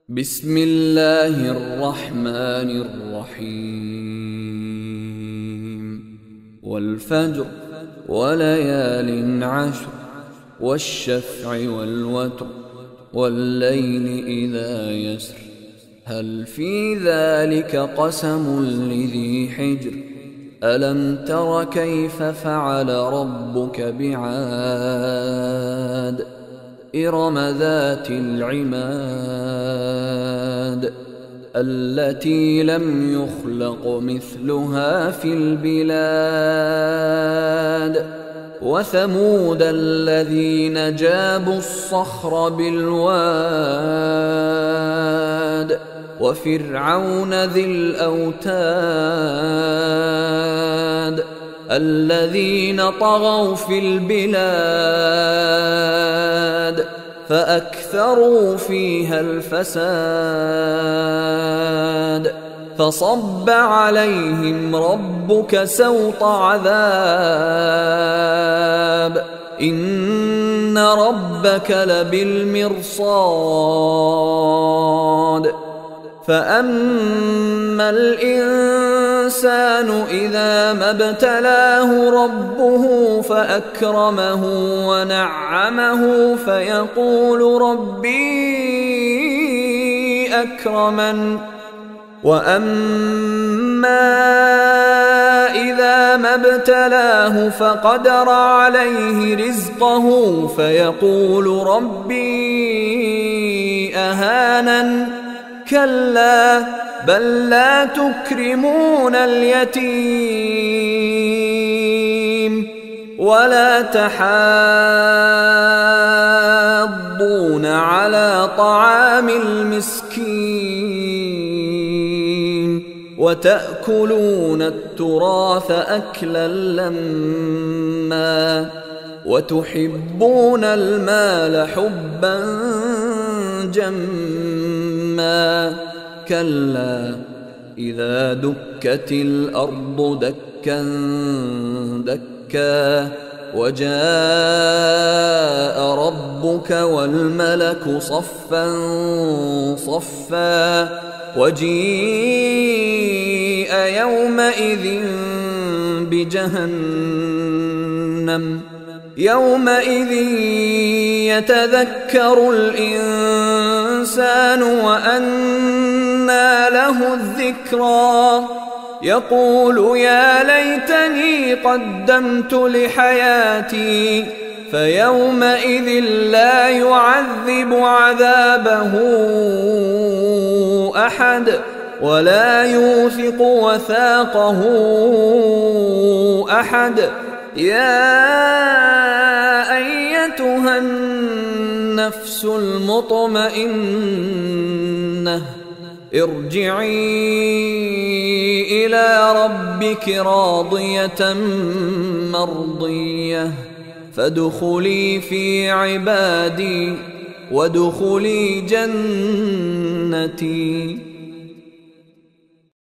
بسم الله الرحمن الرحيم والفجر وليال عشر والشفع والوتر والليل إذا يسر هل في ذلك قسم لذي حجر ألم تر كيف فعل ربك بعاد إرم ذات العماد التي لم يخلق مثلها في البلاد وثمود الذين جابوا الصخر بالواد وفرعون ذي الأوتاد الذين طغوا في البلاد فأكثروا فيها الفساد فصب عليهم ربك سوط عذاب إن ربك لبالمرصاد فأما الإنسان إذا ما ابتلاه ربه فأكرمه ونعمه فيقول ربي أكرمن وأما إذا ما ابتلاه فقدر عليه رزقه فيقول ربي أهانن كلا بل لا تكرمون اليتيم ولا تحاضون على طعام المسكين وتأكلون التراث أكلا لما وتحبون المال حبا جما كلا إذا دكت الأرض دكا دكا وجاء ربك والملك صفا صفا وجيء يومئذ بجهنم يومئذ يتذكر الإنسان وأنى له الذكرى يقول يا ليتني قدمت لحياتي فيومئذ لا يعذب عذابه أحد ولا يوثق وثاقه أحد يا أيتها النفس المطمئنة ارجعي إلى ربك راضية مرضية فادخلي في عبادي وادخلي جنتي.